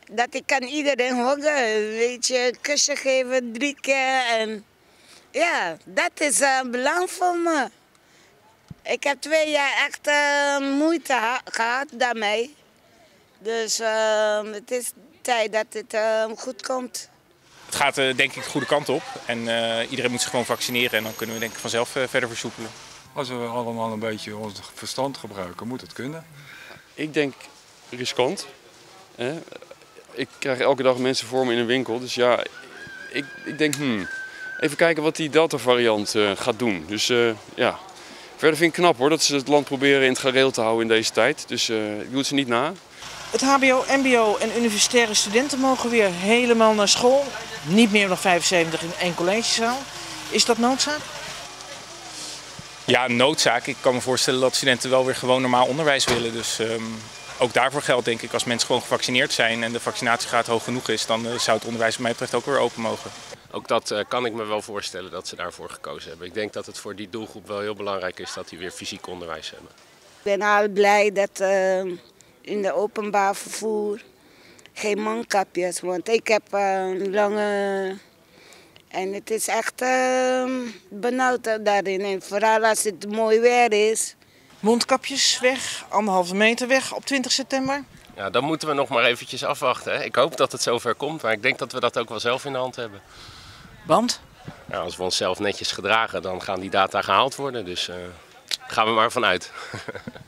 Dat ik kan iedereen huggen, weet je, kusje geven 3 keer. En ja, dat is belang voor me. Ik heb 2 jaar echt moeite gehad daarmee. Dus het is tijd dat het goed komt. Het gaat denk ik de goede kant op en iedereen moet zich gewoon vaccineren en dan kunnen we denk ik vanzelf verder versoepelen. Als we allemaal een beetje ons verstand gebruiken, moet het kunnen. Ik denk riskant. Ik krijg elke dag mensen voor me in een winkel, dus ja, ik denk even kijken wat die Delta-variant gaat doen. Dus ja, verder vind ik knap hoor dat ze het land proberen in het gareel te houden in deze tijd. Dus ik doe het ze niet na. Het hbo, mbo en universitaire studenten mogen weer helemaal naar school. Niet meer dan 75 in één collegezaal. Is dat noodzaak? Ja, noodzaak. Ik kan me voorstellen dat studenten wel weer gewoon normaal onderwijs willen. Dus ook daarvoor geldt denk ik, als mensen gewoon gevaccineerd zijn en de vaccinatiegraad hoog genoeg is, dan zou het onderwijs wat mij betreft ook weer open mogen. Ook dat kan ik me wel voorstellen dat ze daarvoor gekozen hebben. Ik denk dat het voor die doelgroep wel heel belangrijk is dat die weer fysiek onderwijs hebben. Ik ben al blij dat in de openbaar vervoer geen mondkapjes, want ik heb lange en het is echt benauwd daarin. En vooral als het mooi weer is. Mondkapjes weg, 1,5 meter weg op 20 september. Ja, dan moeten we nog maar eventjes afwachten. Hè. Ik hoop dat het zover komt, maar ik denk dat we dat ook wel zelf in de hand hebben. Want? Nou, als we onszelf netjes gedragen, dan gaan die data gehaald worden. Dus daar gaan we maar vanuit.